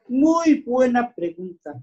Muy buena pregunta.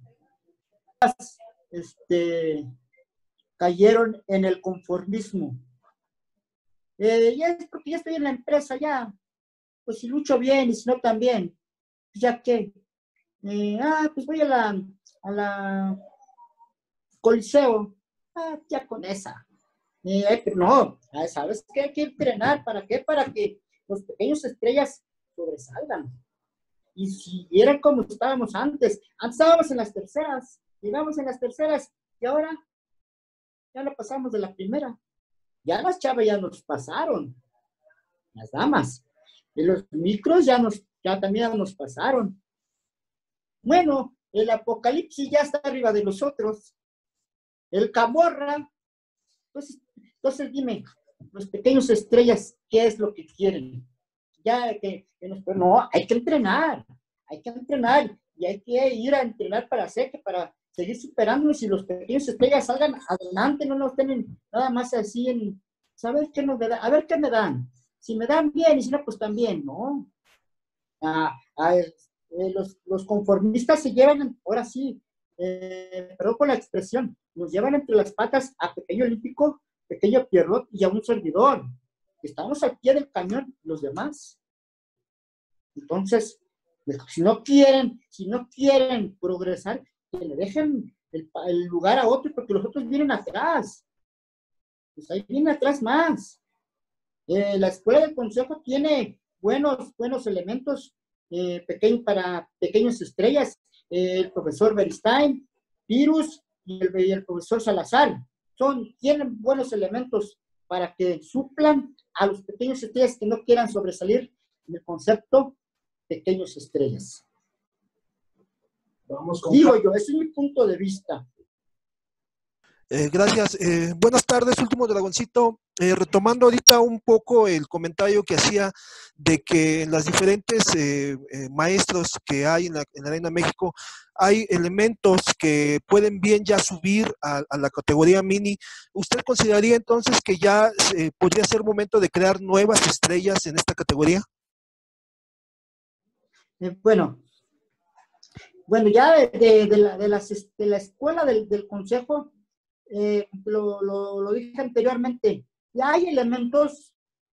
Cayeron en el conformismo. Ya es porque ya estoy en la empresa, ya. Pues si lucho bien y si no también, ya que, pues voy a la Coliseo, ya con esa. Pero no, ¿sabes qué? Hay que entrenar, ¿para qué? Para que los pequeños estrellas sobresalgan. Y si vieran cómo estábamos antes estábamos en las terceras, llegamos en las terceras, y ahora ya lo pasamos de la primera. Ya las chavas ya nos pasaron, las damas. Y los micros ya también nos pasaron. Bueno, el Apocalipsis ya está arriba de nosotros. El Camorra. Entonces dime, los pequeños estrellas, ¿qué es lo que quieren? No, hay que entrenar y hay que ir a entrenar para seguir superándonos y los pequeños estrellas salgan adelante, no nos tienen nada más así en, ¿sabes qué nos da? A ver qué me dan. Si me dan bien y si no, pues también, ¿no? Los conformistas se llevan, ahora sí, perdón por la expresión, nos llevan entre las patas a Pequeño Olímpico, Pequeño Pierrot y a un servidor. Estamos al pie del cañón los demás. Entonces, si no quieren progresar, que le dejen el lugar a otro, porque los otros vienen atrás. Pues ahí vienen atrás más. La escuela del consejo tiene buenos elementos para pequeños estrellas. El profesor Beristain, Virus y el profesor Salazar tienen buenos elementos para que suplan a los pequeños estrellas que no quieran sobresalir en el concepto pequeños estrellas. Digo yo, ese es mi punto de vista. Gracias. Buenas tardes, último dragoncito. Retomando ahorita un poco el comentario que hacía de que en las diferentes maestros que hay en la Arena México hay elementos que pueden bien ya subir a la categoría mini. ¿Usted consideraría entonces que ya podría ser momento de crear nuevas estrellas en esta categoría? Bueno, ya de la escuela del consejo, lo dije anteriormente, ya hay elementos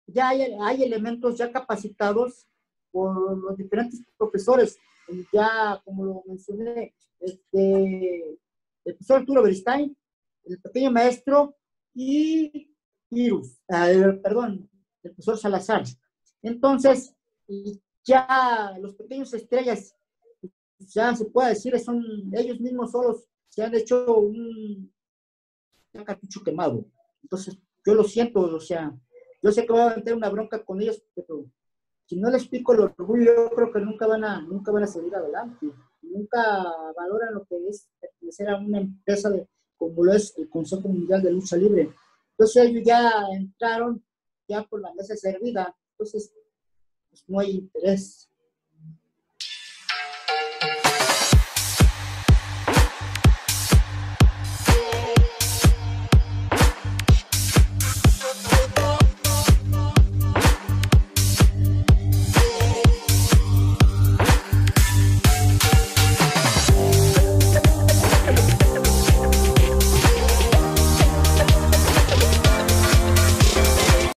ya capacitados por los diferentes profesores, ya como lo mencioné, el profesor Arturo Beristain, el pequeño maestro y Virus, el profesor Salazar. Entonces, ya los pequeños estrellas, ya se puede decir, son ellos mismos solos, se han hecho un cartucho quemado. Entonces, yo lo siento, o sea, yo sé que voy a meter una bronca con ellos, pero si no les pico el orgullo, yo creo que nunca van a seguir adelante. Nunca valoran lo que es pertenecer a una empresa como lo es el Consejo Mundial de Lucha Libre. Entonces, ellos ya entraron ya por la mesa servida, entonces pues, no hay interés.